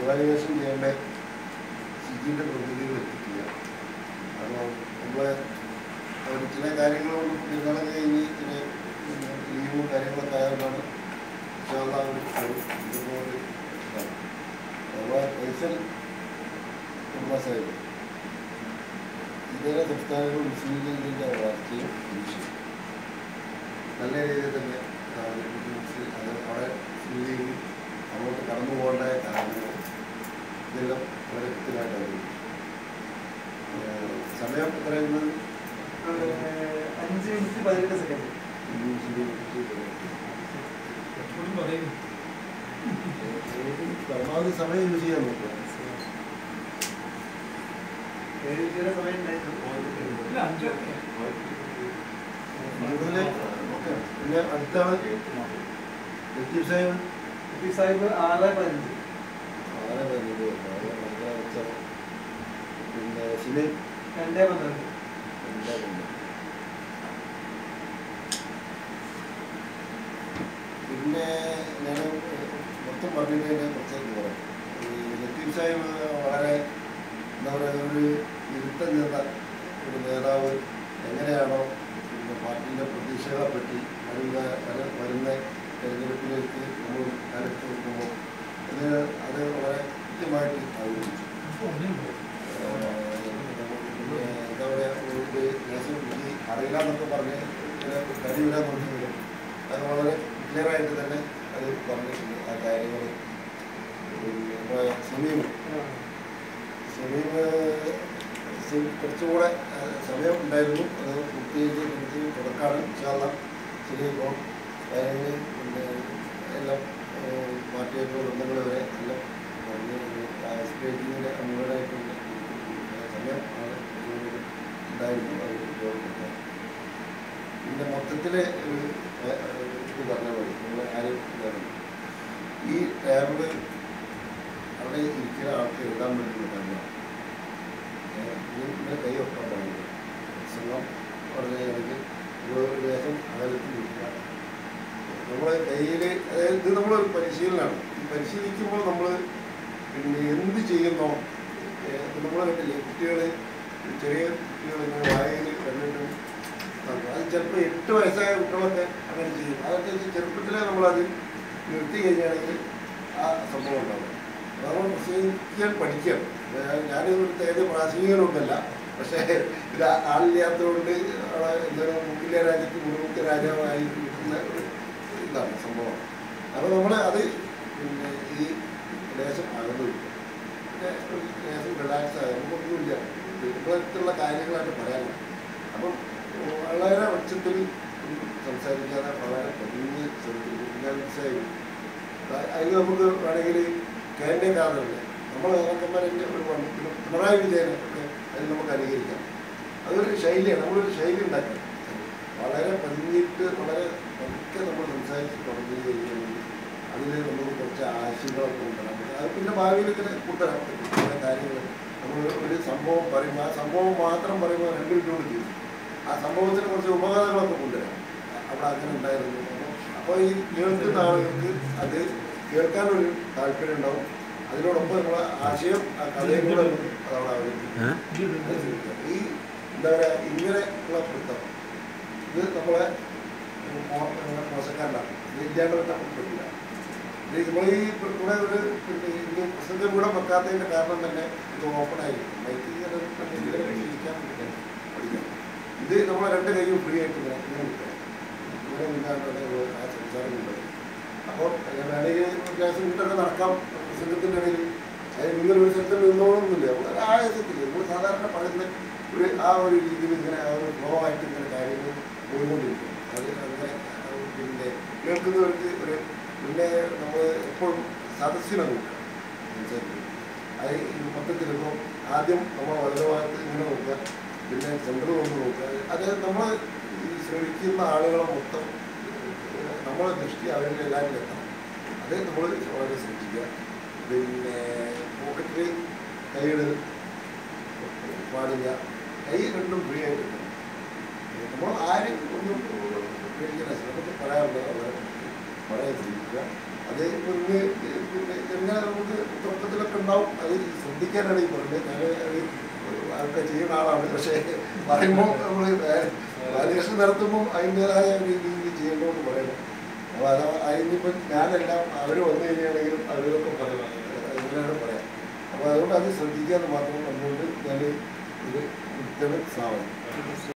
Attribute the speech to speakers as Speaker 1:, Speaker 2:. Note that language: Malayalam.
Speaker 1: ഇവാലുവേഷൻ ചെയ്യേണ്ട സിജിയുടെ പ്രതിനിധികൾ എത്തിക്കുക. അപ്പോൾ നമ്മൾ അവർ ചില കാര്യങ്ങളോട് പെരുന്നാളൊക്കെ കഴിഞ്ഞ് ചില ലീവും കാര്യങ്ങളൊക്കെ ആയതുകൊണ്ടാണ് ഇതുപോലെ അപ്പോൾ പൈസൽ കുടുംബസാഹിബ് ഇതര സംസ്ഥാനങ്ങൾ മുസ്ലിം ലീഗിൻ്റെ വളർച്ചയും ഭീഷണി നല്ല രീതിയിൽ തന്നെ അത് അവിടെ മുസ്ലിം ലീഗ് അങ്ങോട്ട് കടന്നു പോകേണ്ട കാരണങ്ങൾ ഇതെല്ലാം വളരെ കൃത്യമായിട്ട് അറിയിച്ചു. സമയം പറയുന്നത്
Speaker 2: 5:18
Speaker 1: പരമാവധി സമയം യൂസ് ചെയ്യാൻ നോക്കുക.
Speaker 2: 7 സമയം
Speaker 1: പിന്നെ അടുത്താണ് ലത്തീഫ് സാഹിബ്.
Speaker 2: ലത്തീഫ് സാഹിബ് 6:15.
Speaker 1: പിന്നെ സുനിൽ
Speaker 2: 2:12.
Speaker 1: പിന്നെ ഞാൻ മൊത്തം പറഞ്ഞതിനെ കുറച്ചേക്ക് പറയാം. ഈ ലത്തീഫ് സാഹിബ് വളരെ എന്താ പറയുക ഒരു ഇരുത്തം ചെന്ന ഒരു നേതാവ് എങ്ങനെയാണോ പിന്നെ പാർട്ടിൻ്റെ പ്രതീക്ഷകളെപ്പറ്റി വരുന്ന തെരഞ്ഞെടുപ്പിലേക്ക് നമ്മൾ കാലെടുത്ത് നോക്കുമ്പോൾ അത് വളരെ കൃത്യമായിട്ട് അവതരിപ്പിച്ചു. എന്താ പറയുക ഒരു ദേശം ഈ അറിയില്ല എന്നൊക്കെ പറഞ്ഞ് കഴിയില്ല നോക്കിയെങ്കിലും അത് വളരെ ക്ലിയറായിട്ട് തന്നെ അത് പറഞ്ഞിട്ടുണ്ട്. ആ കാര്യങ്ങൾ സമീപ് കുറച്ചുകൂടെ സമയം ഉണ്ടായിരുന്നു. അത് പൂർത്തീകരിച്ച് തുടക്കാണ് ഇൻഷാല്ല. ശരിയിപ്പോൾ കാര്യങ്ങൾ പിന്നെ എല്ലാം പാർട്ടിയായിട്ടുള്ള ബന്ധങ്ങൾ വരെ എല്ലാം സ്റ്റേറ്റിങ്ങിൻ്റെ മുഴുവനായിട്ടുണ്ട് സമയം ഉണ്ടായിരുന്നു. അത് ഉപയോഗപ്പെടുത്താൻ പിന്നെ മൊത്തത്തിൽ ഇത് പറഞ്ഞാൽ മതി. നമ്മൾ ആരും ഇതാണ് ഈ ടേബിള് അവിടെ ഇരിക്കുന്ന ആൾക്ക് എഴുതാൻ വേണ്ടിയുള്ള കാര്യമാണ്. ഇങ്ങനെ കൈ വെക്കാൻ പാടില്ല. പ്രസംഗം പറഞ്ഞാണെങ്കിൽ ഒരു ദേശം അകലത്തിൽ ഇരിക്കുക. നമ്മളെ കയ്യിൽ അതായത് ഇത് നമ്മളൊരു പരിശീലനമാണ്. ഈ പരിശീലിക്കുമ്പോൾ നമ്മൾ പിന്നെ എന്ത് ചെയ്യുന്നോ നമ്മൾ കണ്ടില്ലേ കുട്ടികൾ ചെറിയ കുട്ടികൾ ഇങ്ങനെ വായയിൽ കണ്ടിട്ടും അത് ചിലപ്പോൾ 8 വയസ്സായ കുട്ടികളൊക്കെ അങ്ങനെ ചെയ്യും. അതൊക്കെ ചെറുപ്പത്തിലെ നമ്മളത് നിർത്തി കഴിഞ്ഞാണെങ്കിൽ ആ സംഭവം ഉണ്ടാവും. നമ്മൾ പ്രസംഗിക്കാൻ പഠിക്കണം. ഞാനൊരു ഏത് പ്രാസംഗികനൊന്നുമല്ല, പക്ഷേ ഇത് ആളില്ലാത്തതുകൊണ്ട് എന്താണ് മുക്കിലെ രാജ്യത്ത് മുഴുമുഖ്യ രാജാവായി കിട്ടുന്ന ഒരു ഇതാണ് സംഭവം. അപ്പോൾ നമ്മൾ അത് പിന്നെ ഈ ദേശം അകന്നു കിട്ടും. പിന്നെ ഒരു ദേശം റിലാക്സ് ആകും. നമുക്കൊന്നുമില്ല ഇപ്പോഴത്തുള്ള കാര്യങ്ങളായിട്ട് പറയാനുള്ളത്. അപ്പം വളരെ ഉച്ചത്തിൽ സംസാരിക്കാതെ വളരെ പതിഞ്ഞ് ശ്രദ്ധിക്കും. അതിന് നമുക്ക് വേണമെങ്കിൽ കേന്ദ്ര കാരണമില്ല. നമ്മൾ നേതാക്കന്മാരെൻ്റെ ഒരു പിണറായി വിജയനൊക്കെ അതിൽ നമുക്ക് അനുകരിക്കാം. അതൊരു ശൈലിയാണ്. നമ്മളൊരു ശൈലി ഉണ്ടാക്കണം. വളരെ പതിഞ്ഞിട്ട് വളരെ പതുക്കെ നമ്മൾ സംസാരിച്ച് തുടങ്ങി കഴിഞ്ഞാൽ അതിൽ നമുക്ക് കുറച്ച് ആശയങ്ങളൊക്കെ ഉണ്ടാകാം. അത് പിന്നെ ഭാവിയിൽ ഇങ്ങനെ കൂട്ടരാൻ പറ്റും. പല കാര്യങ്ങൾ നമ്മൾ ഒരു സംഭവം പറയുമ്പോൾ ആ സംഭവം മാത്രം പറയുമ്പോൾ 2 മിനിറ്റ് കൊണ്ട് ചെയ്യും. ആ സംഭവത്തിന് കുറച്ച് ഉപകരണങ്ങളൊക്കെ കൊണ്ടുവരാം. അവിടെ അങ്ങനെ ഉണ്ടായിരുന്നു. അപ്പോൾ ഈ കേൾക്കുന്ന ആളുകൾക്ക് അത് കേൾക്കാനൊരു താല്പര്യം ഉണ്ടാവും. അതിനോടൊപ്പം നമ്മളെ ആശയം ആ കഥയും കൂടെ അതവിടെ അവതരിപ്പിക്കും. ഈ എന്താ പറയുക ഇങ്ങനെ ഉള്ള വൃത്തം ഇത് നമ്മളെ മോശക്കാരനാണ്. ഇത് ഇല്ലാണ്ട് വരാൻ പറ്റില്ല. ഇത് നമ്മൾ ഈ കൂടെ ഒരു പിന്നെ ഇത് പ്രസംഗം കൂടെ വെക്കാത്തതിൻ്റെ കാരണം തന്നെ ഇത് ഓപ്പൺ ആയിരിക്കും. മൈക്ക് ഇങ്ങനെ ശീലിക്കാൻ പഠിക്കാം. ഇത് നമ്മളെ 2 കൈയും ഫ്രീ ആയിട്ട് ഇങ്ങനെ കിട്ടണം. ഇവിടെ നിന്നാണ് ആ സംസാരം കൊണ്ടത്. അപ്പോൾ വേണമെങ്കിൽ ക്ലാസ് വീട്ടൊക്കെ നടക്കാം പ്രസംഗത്തിൻ്റെ ഇടയിൽ. അതിന് നിങ്ങൾ ഒരു സ്ഥലത്ത് നിന്നോളൊന്നുമില്ല. വളരെ ആയാസത്തില്ല. നമ്മൾ സാധാരണ പറയുന്ന ഒരു ആ ഒരു രീതിയിൽ ഇങ്ങനെ ആ ഒരു ഫ്ലോവായിട്ട് ഇങ്ങനെ കാര്യങ്ങൾ പോയിക്കൊണ്ടിരിക്കും. അത് അങ്ങനെ പിന്നെ കേൾക്കുന്നവർക്ക് ഒരു പിന്നെ നമ്മൾ എപ്പോഴും സദസ്സിനെ നോക്കുക സംസാരിക്കും. അത് മൊത്തത്തിൽ ഇപ്പോൾ ആദ്യം നമ്മൾ വളരെ ഭാഗത്ത് ഇങ്ങനെ നോക്കുക, പിന്നെ സെൻറ്റർ കൊണ്ട് നോക്കുക. അത് നമ്മൾ ഈ ശ്രമിക്കുന്ന ആളുകളെ മൊത്തം നമ്മളെ ദൃഷ്ടി അവരുടെ എല്ലാവരും എത്തണം. അത് നമ്മൾ വളരെ ശ്രദ്ധിക്കുക. പിന്നെ പോക്കറ്റിൽ കൈയിടൽ പാടില്ല. കൈ 2 ഫ്രീ ആയിട്ട് കിട്ടണം. നമ്മൾ ആരും ഒന്നും പേടിക്കുന്ന നമുക്ക് പറയാറുള്ളത് വളരെ വളരെ ശ്രദ്ധിക്കുക. അത് പിന്നെ എല്ലാം നമുക്ക് തുടക്കത്തിലൊക്കെ ഉണ്ടാവും. അത് ശ്രദ്ധിക്കാനാണ് ഈ പറയുന്നത്. ഞാൻ അതൊക്കെ ചെയ്യുന്ന ആളാണ്. പക്ഷേ പറയുമ്പോൾ നമ്മൾ വാല്യുവേഷൻ നടത്തുമ്പോൾ അതിൻ്റെതായ രീതിയിൽ ചെയ്യേണ്ടതെന്ന് പറയണം. അപ്പോൾ അത് അതിനിപ്പം ഞാനെല്ലാം അവർ വന്നു കഴിഞ്ഞാണെങ്കിലും അവരൊക്കെ പറയണം, അങ്ങനെയാണ് പറയാം. അപ്പോൾ അതുകൊണ്ട് അത് ശ്രദ്ധിക്കാമെന്ന് മാത്രം കണ്ടുകൊണ്ട് ഞാൻ ഇത് ഇത്തരം സ്ഥാപനം